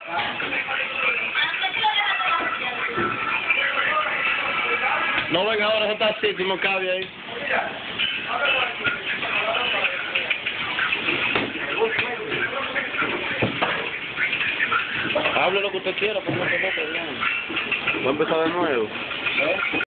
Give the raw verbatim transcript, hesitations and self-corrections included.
No venga ahora, eso está así, tú no cabe ahí. Hable lo que usted quiera, pero no se mete bien. Voy a empezar de nuevo. ¿Eh?